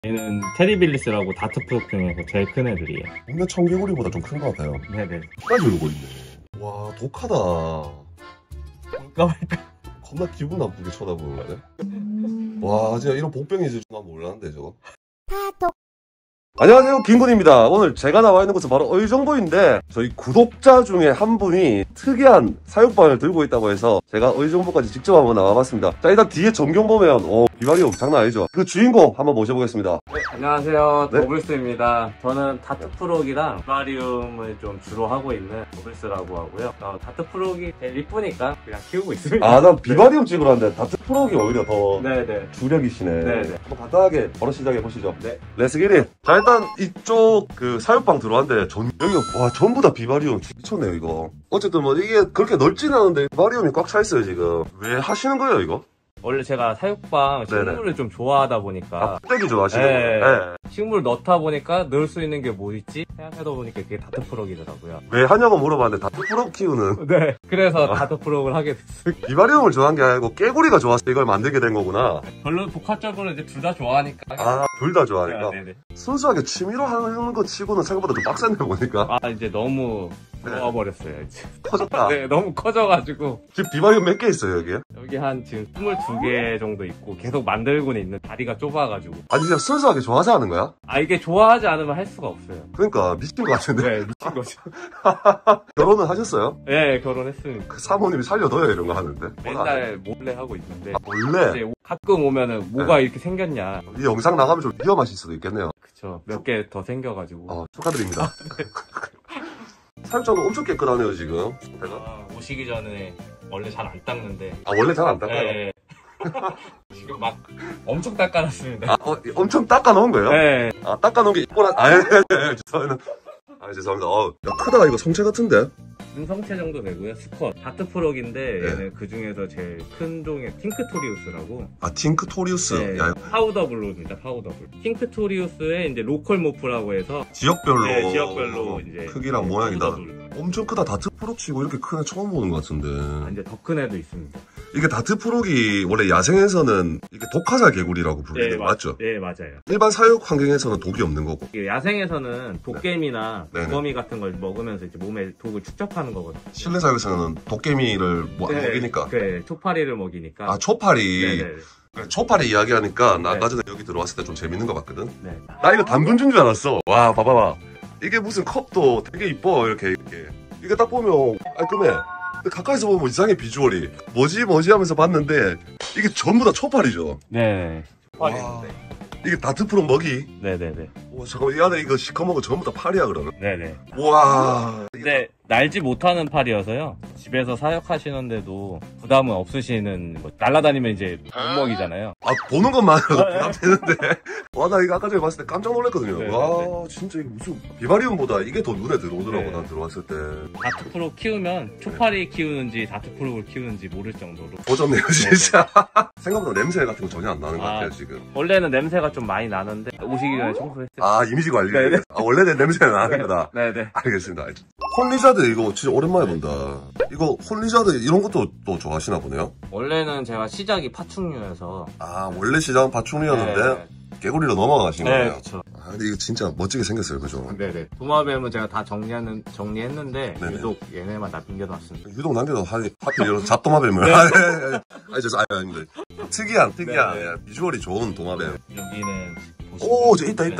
얘는 테리빌리스라고 다트프로 중에서 제일 큰 애들이에요. 국내 청개구리보다 좀 큰 것 같아요. 네네. 까지 울고 있네. 와, 독하다. 볼까 말까. 겁나 기분 나쁘게 쳐다보는 거네. 와, 진짜 이런 복병이 있을 줄 난 몰랐는데, 저거. 안녕하세요, 김군입니다. 오늘 제가 나와 있는 곳은 바로 의정부인데 저희 구독자 중에 한 분이 특이한 사육방을 들고 있다고 해서 제가 의정부까지 직접 한번 나와봤습니다. 자, 일단 뒤에 전경 보면 비바리움 장난 아니죠. 그 주인공 한번 모셔보겠습니다. 네, 안녕하세요. 네? 더블스입니다. 저는 다트프록이랑 비바리움을 좀 주로 하고 있는 더블스라고 하고요. 다트프록이 제일 이쁘니까 그냥 키우고 있습니다. 아, 난 비바리움 찍으러 왔는데 다트프록이 오히려 더 네네. 주력이시네. 네네. 한번 간단하게 바로 시작해보시죠. 네. 렛츠 기릿. 자, 일단 이쪽 그 사육방 들어왔는데 여기 와 전부 다 비바리움 미쳤네요 이거. 어쨌든 뭐 이게 그렇게 넓진 않은데 비바리움이 꽉 차 있어요 지금. 왜 하시는 거예요 이거? 원래 제가 사육방 식물을 좀 좋아하다 보니까 떼기 좋아하시는 네. 거예요? 식물 넣다 보니까 넣을 수 있는 게 뭐 있지? 생각해다 보니까 그게 다트프록이더라고요. 왜 하냐고 물어봤는데 다트프록 키우는. 네. 그래서 다트프록을 하게 됐어요. 비바리움을 좋아한 게 아니고 깨구리가 좋아서 이걸 만들게 된 거구나. 별로 복합적으로 이제 둘 다 좋아하니까. 아, 둘 다 좋아하니까. 네네. 순수하게 취미로 하는 거 치고는 생각보다 좀 빡센데 보니까. 아, 이제 너무 부러워버렸어요, 이제. 커졌다. 네, 너무 커져가지고. 지금 비바리움 몇 개 있어요 여기에? 여기 한 지금 22개 정도 있고, 계속 만들고는 있는 다리가 좁아가지고. 아니 진짜 순수하게 좋아서 하는 거야? 아, 이게 좋아하지 않으면 할 수가 없어요. 그러니까 미친 거 같은데. 네, 미친 거죠. 결혼은 하셨어요? 네, 결혼했습니다. 그 사모님이 살려둬요 이런 거 하는데. 맨날 몰래 하고 있는데. 원래 이제 가끔 오면은 뭐가 이렇게 생겼냐. 이 영상 나가면 좀 위험하실 수도 있겠네요. 그쵸. 몇 개 더 생겨가지고. 축하드립니다. 사육장도 엄청 깨끗하네요 지금. 오시기 전에 원래 잘 안 닦는데. 아 원래 잘 안 닦아요? 네. 지금 막 엄청 닦아놨습니다. 아 엄청 닦아놓은 거예요? 네. 아 닦아놓은 게 있구나. 죄송합니다. 죄송합니다. 야 크다 이거 성체 같은데? 중성체 정도 되고요. 수컷 다트프록인데 네. 얘는 그 중에서 제일 큰 종의 팅크토리우스라고. 아 팅크토리우스. 네, 야, 파우더블루입니다. 파우더블루. 팅크토리우스의 이제 로컬 모프라고 해서 지역별로. 네, 지역별로 이제 크기랑 모양이 다 파우더블루. 엄청 크다. 다트프록 치고 이렇게 큰 애 처음 보는 것 같은데. 이제 더 큰 애도 있습니다. 이게 다트프록이 원래 야생에서는 이게 독화살 개구리라고 부르는 거 맞죠? 네, 맞아요. 일반 사육 환경에서는 독이 없는 거고. 이게 야생에서는 독개미나 네. 두거미 같은 걸 먹으면서 이제 몸에 독을 축적하는 거거든요. 실내 사육에서는 도깨미를 네, 먹이니까. 네, 초파리를 먹이니까. 아 초파리. 네네. 그래, 초파리 이야기하니까 나 네. 아까 전에 여기 들어왔을 때 좀 재밌는 거 봤거든. 네. 나 이거 담근준 줄 알았어. 와 봐봐봐. 이게 무슨 컵도 되게 이뻐 이렇게. 이게 딱 보면 깔끔해. 근데 가까이서 보면 이상해 비주얼이. 뭐지 하면서 봤는데 이게 전부 다 초파리죠. 네. 와. 초파리인데. 이게 다트프록 먹이. 네네네. 와 잠깐만 이 안에 이거 시커먼 거 전부 다 파리야 그러면. 네네. 와. 근데 날지 못하는 팔이어서요. 집에서 사육하시는데도 부담은 없으시는 거. 날아다니면 이제 못 먹이잖아요. 아 보는 것만으로도 부담되는데. 와 나 이거 아까 전에 봤을 때 깜짝 놀랐거든요. 네, 와 진짜 이게 무슨 비바리움보다 이게 더 눈에 들어오더라고. 네. 난 들어왔을 때. 다트프록 키우면 초파리 키우는지 다트프록을 키우는지 모를 정도로. 보졌네요 진짜. 생각보다 냄새 같은 거 전혀 안 나는 것 같아요 지금. 원래는 냄새가 좀 많이 나는데 오시기 전에 청소했어요. 아 이미지 관리. 네네. 아 원래는 냄새가 나는 거다. 네네. 알겠습니다. 홀리자드 이거 진짜 오랜만에 본다. 이거 홀리자드 이런 것도 또 좋아하시나 보네요. 원래는 제가 시작이 파충류여서. 아 원래 시장은 파충류였는데 네. 개구리로 넘어가신 네, 거예요. 그렇죠. 아 근데 이거 진짜 멋지게 생겼어요, 그죠? 네네. 도마뱀은 제가 다 정리했는데 네네. 유독 얘네만 다 남겨놨습니다. 유독 남겨도 하필 이런 잡도마뱀을. 네. 아니 죄송 아닙니다. 특이한 네네. 예, 비주얼이 좋은 도마뱀. 여기는 오, 저 있다.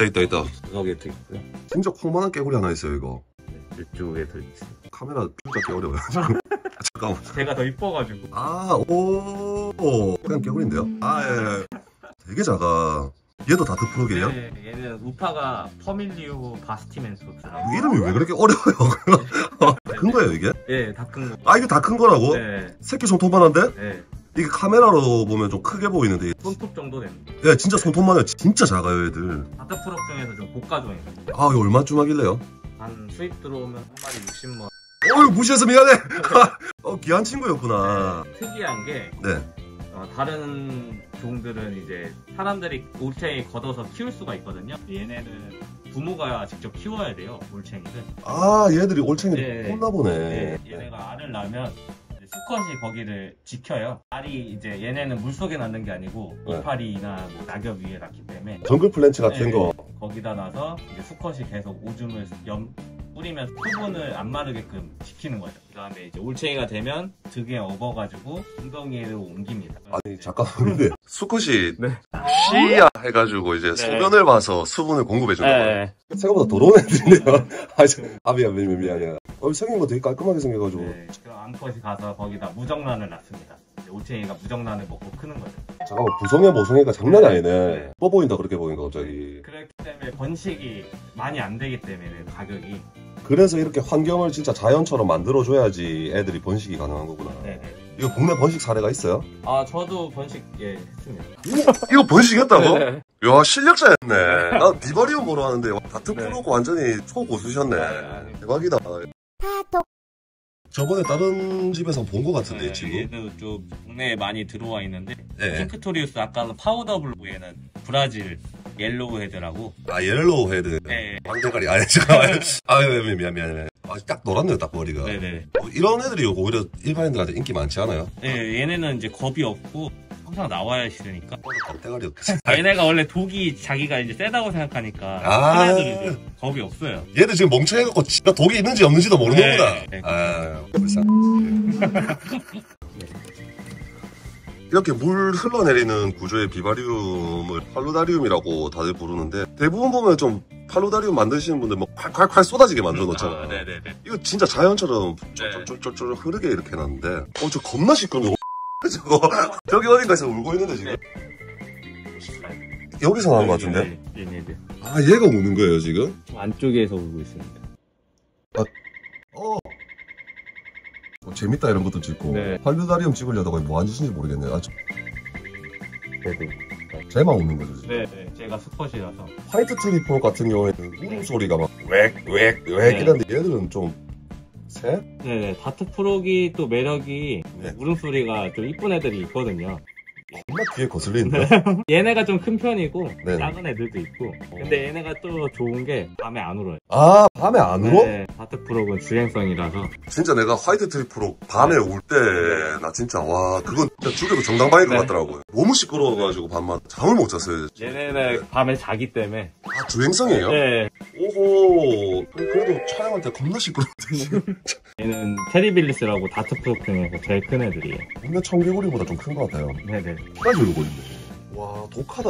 여기에 더 있고요. 진짜 콩만한 개구리 하나 있어요, 이거. 이쪽에 더 있어요. 카메라 뷰 잡기 어려워요. 잠깐만. 제가 더 이뻐가지고. 아, 오, 그냥 개구리인데요? 아, 예. 되게 작아. 얘도 다트프록이에요? 네, 얘는 우파가 퍼밀리오 바스티멘소스라고. 이름이 왜 그렇게 어려워요? 큰 거예요, 이게? 네, 다 큰 거. 아, 이게 다 큰 거라고? 네, 새끼 손톱만한데? 네. 이게 카메라로 보면 좀 크게 보이는데. 손톱 정도 됩니다. 야, 진짜 손톱만 해요. 진짜 작아요, 애들. 다트프록 중에서 좀 고가종이에요. 아, 이거 얼마쯤 하길래요? 한 수입 들어오면 한 마리 60만. 어휴, 무시해서 미안해. 귀한 친구였구나. 특이한 게 네. 다른 종들은 이제 사람들이 올챙이 걷어서 키울 수가 있거든요. 얘네는 부모가 직접 키워야 돼요, 올챙이를. 아, 얘들이 올챙이를 네. 꽂나 보네. 네, 얘네가 알을 낳으면 이제 수컷이 거기를 지켜요. 알이 이제 얘네는 물속에 낳는 게 아니고 네. 이파리나 뭐 낙엽 위에 낳기 때문에 정글 플랜츠 같은 네, 거. 거기다 놔서 이제 수컷이 계속 오줌을 뿌리면서 수분을 안 마르게끔 지키는 거죠. 그 다음에 이제 올챙이가 되면 등에 업어가지고 엉덩이로 옮깁니다. 아니 잠깐만 근데 수컷이 네. 씨야 해가지고 이제 소변을 봐서 수분을 공급해 준다고. 네. 생각보다 더러운 애들이네요. 미안해. 생긴 거 되게 깔끔하게 생겨가지고. 네. 그럼 암컷이 가서 거기다 무정란을 낳습니다. 이제 올챙이가 무정란을 먹고 크는 거죠. 잠깐만 부성애 모성애가 장난이 아니네. 네. 뻐 보인다 그렇게 보니까 갑자기. 그렇기 때문에 번식이 많이 안 되기 때문에 가격이. 그래서 이렇게 환경을 진짜 자연처럼 만들어줘야지 애들이 번식이 가능한 거구나. 네네. 이거 국내 번식 사례가 있어요? 아 저도 번식 했습니다. 이거 번식했다고? 네. 야 실력자였네. 나 비바리움 보러 왔는데 다트 프로고 완전히 초고수셨네. 대박이다. 저번에 다른 집에서 본 것 같은데 지금. 얘도 좀 국내에 많이 들어와 있는데 네. 핑크토리우스 아까는 파우더블루 얘는 브라질 옐로우 헤드라고. 아 옐로우 헤드. 네. 황대가리 아니 잠깐만. 미안해. 딱 노랗네요 딱 머리가. 네네. 이런 애들이 오히려 일반인들한테 인기 많지 않아요? 네, 얘네는 이제 겁이 없고 항상 나와야 있으니까. 황대가리 얘네가 원래 독이 자기가 이제 세다고 생각하니까 아. 큰 애들은 이제 겁이 없어요. 얘들 지금 멍청해갖고 진짜 독이 있는지 없는지도 모르는구나. 네. 아 불쌍. 이렇게 물 흘러내리는 구조의 비바리움을 팔로다리움이라고 다들 부르는데 대부분 보면 좀 팔로다리움 만드시는 분들 뭐 콸콸콸 쏟아지게 만들어 놓잖아. 아, 네네네. 이거 진짜 자연처럼 쫄쫄쫄쫄 흐르게 이렇게 해놨는데 저 겁나 시끄러워. 저거 저기 어딘가에서 울고 있는데 지금. 여기서 나온 것 같은데? 얘네들. 아 얘가 우는 거예요 지금? 안쪽에서 울고 있습니다. 재밌다 이런 것도 찍고 네. 팔로다리움 찍으려다가 뭐 하는 짓인지 모르겠네. 그래도. 쟤만 우는 거죠 지금. 네, 제가 수컷이라서. 화이트 트리플 같은 경우에는 울음소리가 막 웩 네. 이런데 얘들은 좀 새? 네네. 다트 프록이 또 매력이 네. 울음소리가 좀 이쁜 애들이 있거든요. 정말 귀에 거슬리는데? 얘네가 좀 큰 편이고 네. 작은 애들도 있고 근데 얘네가 또 좋은 게 밤에 안 울어요. 아 밤에 안 울어? 네, 다트 프록은 주행성이라서. 진짜 내가 화이트 트리플로 밤에 울 때 나 진짜 와 그건 진짜 죽여도 정당방일 것 네. 같더라고요. 너무 시끄러워가지고 밤마다 잠을 못 잤어요. 얘네는 밤에 자기 때문에. 아 주행성이에요? 네. 오호 그래도 촬영할 때 겁나 시끄러운데 지금. 얘는 테리빌리스라고 다트 프록 중에서 제일 큰 애들이에요. 국내 청개구리보다 좀 큰 것 같아요. 네네. 까지 울고 있네. 와 독하다.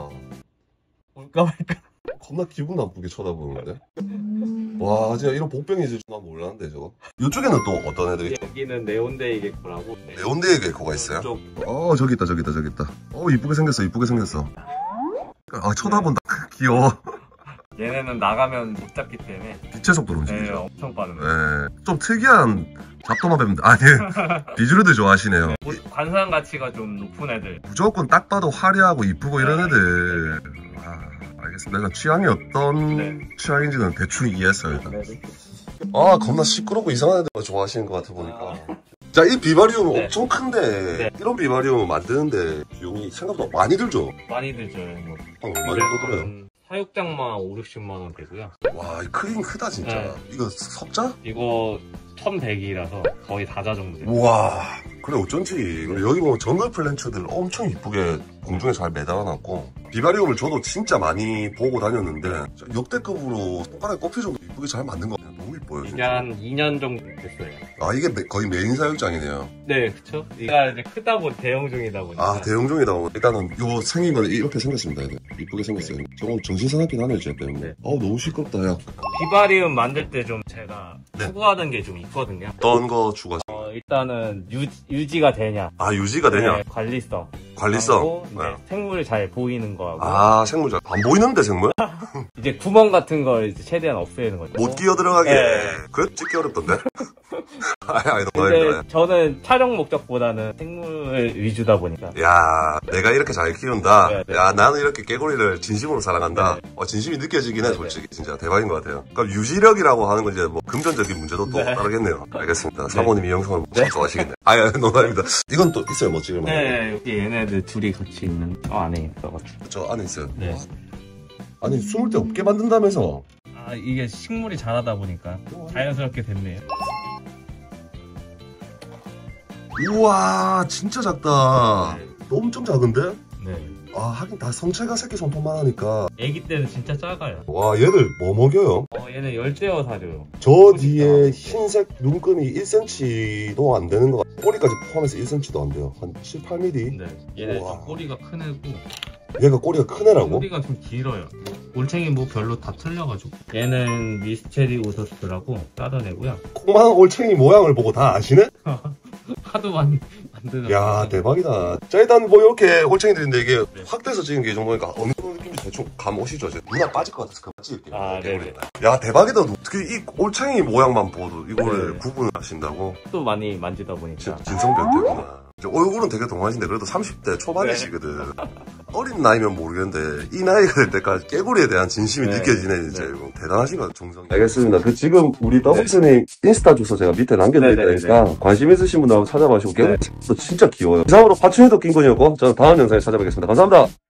울까 말까. 겁나 기분 나쁘게 쳐다보는데? 와 진짜 이런 복병이 있을 줄 난 몰랐는데 저거. 이쪽에는 또 어떤 애들이? 여기는 네온데이 개코라고. 네온데이 개코가 있어요? 쪽. 저기 있다. 이쁘게 생겼어. 아 쳐다본다. 귀여워. 얘네는 나가면 못 잡기 때문에. 빛의 속도로 네, 움직이죠. 엄청 빠릅니다. 네. 좀 특이한 잡동화 뱀들. 아니 비주류들 좋아하시네요. 관상 가치가 좀 높은 애들. 무조건 딱 봐도 화려하고 이쁘고 이런 애들. 알겠습니다. 일단 취향이 어떤 네. 취향인지는 대충 이해했어요 일단. 네네. 아 겁나 시끄럽고 이상한 애들 좋아하시는 것 같아 보니까. 자, 이 비바리움 네. 엄청 큰데 네. 이런 비바리움 만드는데 비용이 생각보다 많이 들죠? 많이 들죠. 뭐. 얼마 정도 들어요? 사육장만 5, 60만 원 되고요. 와 크긴 크다 진짜. 네. 이거 석자? 이거 1100이라서 거의 다자 정도 돼요. 우와 그래 어쩐지 그리고 여기 보면 정글 플랜츠들 엄청 이쁘게 공중에 잘 매달아놨고 비바리움을 저도 진짜 많이 보고 다녔는데 역대급으로 손가락에 꼽힐 정도 이쁘게 잘 만든 것 같아요. 너무 이뻐요 이게 진짜. 한 2년 정도 됐어요. 아 이게 거의 메인 사육장이네요. 네, 그쵸? 얘가 이제 크다 보니 대형 중이다 보니까. 아 대형종이다. 일단은 요 생긴 건 이렇게 생겼습니다. 얘들. 이쁘게 생겼어요. 저건 정신사납긴 하네요 쟤 때문에. 네. 너무 시끄럽다 야. 비바리움 만들 때 좀 제가 네. 추구하던 게 좀 있거든요. 어떤 거 추가? 일단은 유지가 되냐. 아 유지가 되냐? 네, 관리성. 관리성. 하고 이제 네. 생물 잘 보이는 거하고. 아 생물 안 보이는데 생물? 이제 구멍 같은 걸 이제 최대한 없애는 거죠. 못 끼어 들어가게. 네. 그래 찍기 어렵던데. 아니 근데 농담입니다. 저는 촬영 목적보다는 생물 위주다 보니까. 야 내가 이렇게 잘 키운다. 네, 네. 야 나는 이렇게 깨구리를 진심으로 사랑한다. 네. 진심이 느껴지긴 해 네, 솔직히 진짜 대박인 것 같아요. 그럼 유지력이라고 하는 건 이제 뭐 금전적인 문제도 또 네. 따르겠네요. 알겠습니다. 사모님 이 영상을 좋아하시겠네. 농담입니다. 이건 또 있어요 뭐 찍을 만한 거. 네, 여기 얘네들 둘이 같이 있는 저 안에 있어가지고. 저 안에 있어요. 네. 아니 숨을 데 없게 만든다면서. 아, 이게 식물이 자라다 보니까 자연스럽게 됐네요. 우와, 진짜 작다. 네. 엄청 작은데? 네. 아, 하긴 다 성체가 새끼 손톱만 하니까. 애기 때는 진짜 작아요. 와, 얘들 뭐 먹여요? 얘는 열대어 사료요. 저 뒤에 흰색 눈금이 1cm도 안 되는 것 같아요. 꼬리까지 포함해서 1cm도 안 돼요. 한 7, 8mm? 네. 얘는 우와. 좀 꼬리가 큰 애고 얘가 꼬리가 큰 애라고? 꼬리가 좀 길어요. 올챙이 뭐 별로 다 틀려가지고. 얘는 미스테리 오서스라고 따던 애고요. 콩망 올챙이 모양을 보고 다 아시네? 하도 만드는. 야, 대박이다. 자, 일단 뭐 이렇게 올챙이들인데 이게 네. 확대해서 찍은 게 이 정도니까 어느 정도 느낌인지 대충 감 오시죠? 제 눈알 빠질 것 같아서 그만 찍을게요. 아, 네네. 야, 대박이다. 어떻게 이 올챙이 모양만 보고 이거를 네. 구분을 하신다고? 또 많이 만지다 보니까. 진성변태구나. 얼굴은 되게 동안이신데 그래도 30대 초반이시거든. 어린 나이면 모르겠는데 이 나이가 될 때까지 깨구리에 대한 진심이 네. 느껴지네 진짜. 네. 이거 대단하신 것 같아, 정성이. 알겠습니다. 그 지금 우리 더블스님 인스타 주소 제가 밑에 남겨드릴 네, 네, 테니까 관심 있으신 분들 한번 찾아봐주시고 깨구리 진짜 귀여워요. 이상으로 파충류도 낀 분이었고 저는 다음 영상에 찾아뵙겠습니다. 감사합니다.